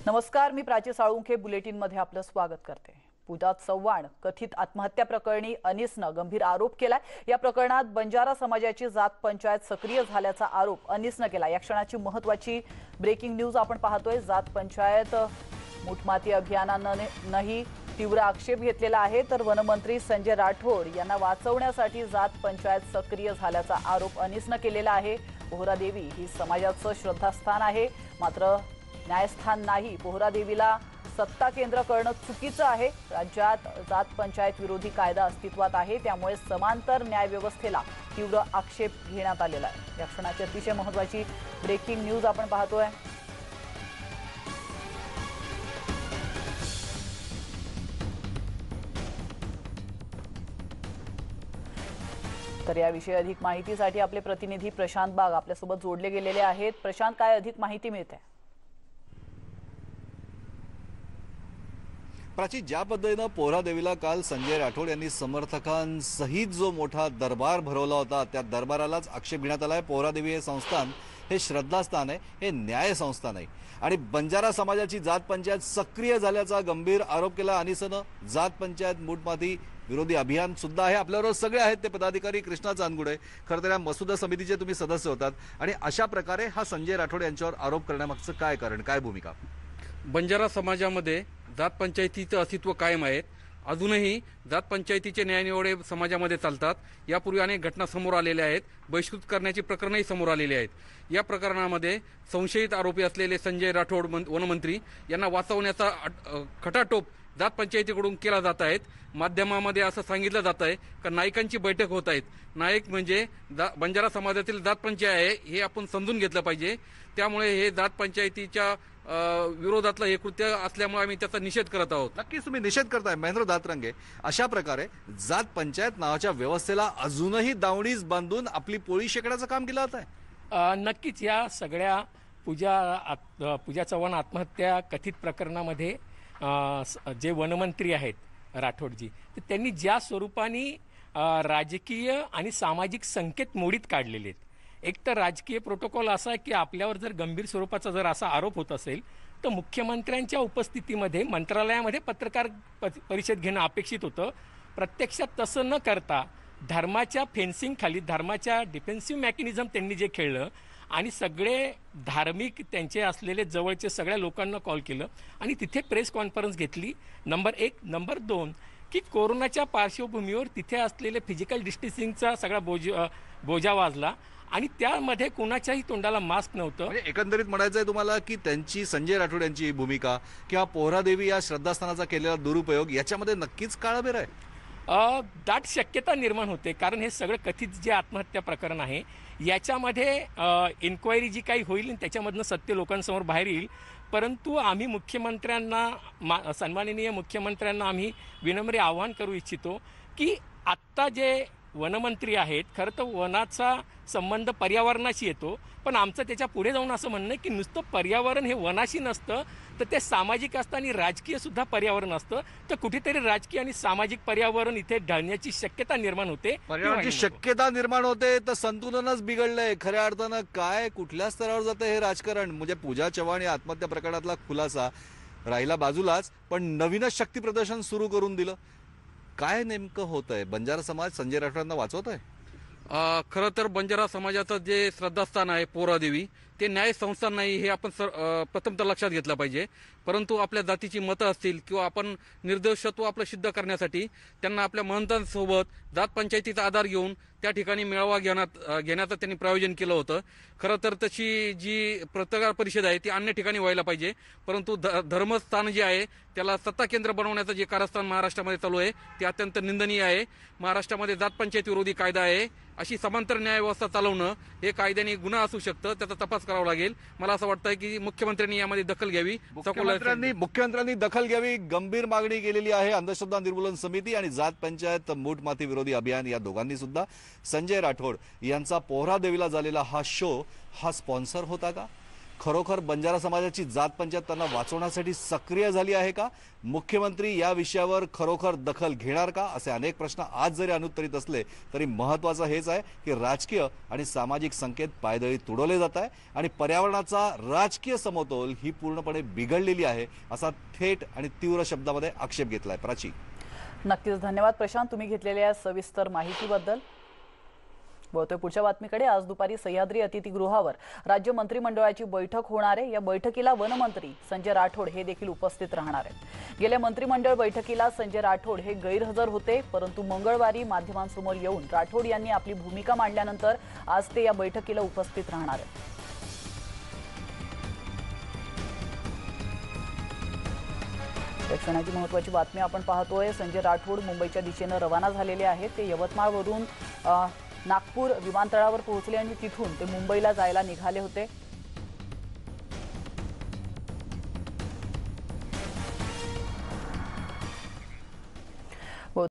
नमस्कार, मी प्राची साळुंखे बुलेटिनमध्ये आपलं स्वागत करते। पूजा चव्हाण कथित आत्महत्या प्रकरणी अनीसनं गंभीर आरोप केलाय। या प्रकरणात बंजारा समाजाची जात पंचायत सक्रिय झाल्याचा आरोप अनीसनं केला। या क्षणाची महत्त्वाची ब्रेकिंग न्यूज आपण पाहतोय। जात पंचायत मूठमाती अभियानानेही तीव्र आक्षेप घेतलेला आहे, तर वनमंत्री संजय राठोड यांना वाचवण्यासाठी जात पंचायत सक्रिय झाल्याचा आरोप अनीसनं केलेला आहे। पोहरादेवी ही समाजाचं श्रद्धास्थान आहे, मात्र न्यायस्थान नाही। पोहरादेवीला सत्ता केंद्र करणं चुकीचं आहे। राज्यात जात पंचायत विरोधी कायदा अस्तित्वात आहे, त्यामुळे समांतर न्याय व्यवस्थेला तीव्र आक्षेप घेण्यात आलेला आहे। या क्षणाची अतिशय महत्त्वाची ब्रेकिंग न्यूज आपण पाहतोय। तर याविषयी अधिक माहितीसाठी आपले प्रतिनिधी प्रशांत बाग आपल्यासोबत जोडले गेलेले आहेत। प्रशांत, काय अधिक माहिती मिळते? प्राची, ज्या पद्धतीनं पोहरादेवीला काल संजय राठोड यांनी समर्थकांसहित जो मोठा दरबार भरवला होता, त्या दरबारालाच आक्षेप घेण्यात आलाय। पोहरादेवी हे संस्थान हे श्रद्धास्थान आहे, हे न्याय संस्थान आहे आणि बंजारा समाजाची जात पंचायत सक्रिय झाल्याचा गंभीर आरोप केला अनीसनं। जात पंचायत मूठमाती विरोधी अभियान सुद्धा आहे। आपल्याबरोबर सगळे आहेत ते पदाधिकारी। कृष्णा चांदगुडे, खरं तर या मसुदा समितीचे तुम्ही सदस्य होतात आणि अशा प्रकारे हा संजय राठोड यांच्यावर आरोप करण्यामागचं काय कारण, काय भूमिका? बंजारा समाजामध्ये जात पंचायतीचं अस्तित्व कायम आहे। अजूनही जात पंचायतीचे न्यायनिवाडे समाजामध्ये चालतात। यापूर्वी अनेक घटना समोर आलेल्या आहेत। बहिष्कृत करण्याची प्रकरणंही समोर आलेली आहेत। या प्रकरणामध्ये संशयित आरोपी असलेले संजय राठोड वनमंत्री यांना वाचवण्याचा खटाटोप जात पंचायतीकडून केला जात आहेत। माध्यमामध्ये असं सांगितलं जात आहे की नायकांची बैठक होत आहेत। नायक म्हणजे बंजारा समाजातील जात पंचायत आहे, हे आपण समजून घेतलं पाहिजे। त्यामुळे हे जात पंचायतीच्या विरोधातलं हे कृत्य असल्यामुळे आम्ही त्याचा निषेध करत आहोत। नक्कीच तुम्ही निषेध करताय महेंद्र दातरंगे। अशा प्रकारे जात पंचायत नावाच्या व्यवस्थेला अजूनही दावणीच बांधून आपली पोळी शेकण्याचं काम केलं जात आहे। नक्कीच या सगळ्या पूजा चव्हाण आत्महत्या कथित प्रकरणामध्ये जे वनमंत्री आहेत राठोडजी, तर त्यांनी ज्या स्वरूपाने राजकीय आणि सामाजिक संकेत मोडीत काढलेले आहेत। एक तर राजकीय प्रोटोकॉल असा आहे की आपल्यावर जर गंभीर स्वरूपाचा जर असा आरोप होत असेल तर मुख्यमंत्र्यांच्या उपस्थितीमध्ये मंत्रालयामध्ये पत्रकार परिषद घेणं अपेक्षित होतं। प्रत्यक्षात तसं न करता धर्माच्या फेन्सिंग खाली धर्माच्या डिफेन्सिव्ह मेकॅनिझम त्यांनी जे खेळलं आणि सगळे धार्मिक त्यांचे असलेले जवळचे सगळ्या लोकांना कॉल केलं आणि तिथे प्रेस कॉन्फरन्स घेतली। नंबर 1। नंबर 2 की कोरोनाच्या पार्श्वभूमीवर तिथे असलेले फिजिकल डिस्टन्सिंगचा सगळा बोजा वाजला आणि त्यामध्ये कोणाच्याही तोंडाला मास्क नव्हतं। म्हणजे एकंदरीत म्हणायचं आहे तुम्हाला की त्यांची, संजय राठोड यांची भूमिका किंवा पोहरादेवी या श्रद्धास्थानाचा केलेला दुरुपयोग याच्यामध्ये नक्कीच काळाबेर आहे। दाट शक्यता निर्माण होते, कारण हे सगळं कथित जे आत्महत्या प्रकरण आहे याच्यामध्ये इन्क्वायरी जी काही होईल त्याच्यामधनं सत्य लोकांसमोर बाहेर येईल। परंतु आम्ही मुख्यमंत्र्यांना, सन्माननीय मुख्यमंत्र्यांना आम्ही विनम्र आवाहन करू इच्छितो की आत्ता जे वनमंत्री आहेत, खरं तर वनाचा संबंध पर्यावरणाशी येतो, पण आमचं त्याच्या पुढे जाऊन असं म्हणणं आहे की नुसतं पर्यावरण हे वनाशी नसतं तर ते सामाजिक असतं आणि राजकीय सुद्धा पर्यावरण असतं। तर कुठेतरी राजकीय आणि सामाजिक पर्यावरण इथे ढळण्याची शक्यता निर्माण होते। पर्यावरणाची शक्यता निर्माण होते तर संतुलनच बिघडलंय खऱ्या अर्थानं। काय, कुठल्या स्तरावर जातं हे राजकारण? म्हणजे पूजा चव्हाण या आत्महत्या प्रकरणातला खुलासा राहिला बाजूलाच, पण नवीनच शक्ती प्रदर्शन सुरू करून दिलं। काय नेमकं होतंय? बंजारा समाज संजय राठोडांना वाचवत आहे? खरं तर बंजारा समाजाचं जे श्रद्धास्थान आहे पोहरादेवी, ते न्याय संस्थान नाही, हे आपण प्रथमतः लक्षात घेतलं पाहिजे। परंतु आपल्या जातीची मतं असतील किंवा आपण निर्दोषत्व आपलं सिद्ध करण्यासाठी त्यांना आपल्या महंतांसोबत जात पंचायतीचा आधार घेऊन त्या ठिकाणी मेळावा घेण्याचं त्यांनी प्रायोजन केलं होतं। खरं तर तशी जी पत्रकार परिषद आहे ती अन्य ठिकाणी व्हायला पाहिजे, परंतु धर्मस्थान जे आहे त्याला सत्ता केंद्र बनवण्याचं जे कारस्थान महाराष्ट्रामध्ये चालू आहे ते अत्यंत निंदनीय आहे। महाराष्ट्रामध्ये जात पंचायत विरोधी कायदा आहे, अशी समांतर न्याय व्यवस्था चालवणं हे कायद्याने गुन्हा असू शकतं, त्याचा तपास करावा लागेल। मला असं वाटतं की मुख्यमंत्र्यांनी यामध्ये दखल घ्यावी। मुख्यमंत्र्यांनी दखल घ्यावी, गंभीर मागणी केलेली आहे अंधश्रद्धा निर्मूलन समिती आणि जात पंचायत मूठमाती विरोधी अभियान या दोघांनी सुद्धा। संजय राठोड यांचा पोहरादेवीला झालेला हा शो हा स्पॉन्सर होता का? खरोखर बंजारा समाजाची जात पंचायत त्यांना वाचवण्यासाठी सक्रिय झाली आहे का? मुख्यमंत्री या विषयावर खरोखर दखल घेणार का? असे अनेक प्रश्न आज जरी अनुत्तरित असले तरी महत्त्वाचं हेच आहे की राजकीय आणि सामाजिक संकेत पायदळी तुडवले जात आहे आणि पर्यावरणाचा राजकीय समतोल ही पूर्णपणे बिघडलेली आहे असा थेट आणि तीव्र शब्दामध्ये आक्षेप घेतलाय. प्राची, नक्कीच धन्यवाद प्रशांत, तुम्ही घेतलेल्या सविस्तर माहितीबद्दल. वळतोय पुढच्या बातमीकडे. आज दुपारी सह्याद्री अतिथीगृहावर राज्य मंत्रिमंडळाची बैठक होणार आहे. या बैठकीला वनमंत्री संजय राठोड हे देखील उपस्थित राहणार आहेत. गेल्या मंत्रिमंडळ बैठकीला संजय राठोड हे गैरहजर होते, परंतु मंगळवारी माध्यमांसमोर येऊन राठोड यांनी आपली भूमिका मांडल्यानंतर आज ते या बैठकीला उपस्थित राहणार आहेत. क्षणाची महत्त्वाची बातमी आपण पाहतोय. संजय राठोड मुंबईच्या दिशेने रवाना झालेले आहेत. ते यवतमाळवरून नागपूर विमानतळावर पोहोचले आणि तिथून ते मुंबईला जायला निघाले होते.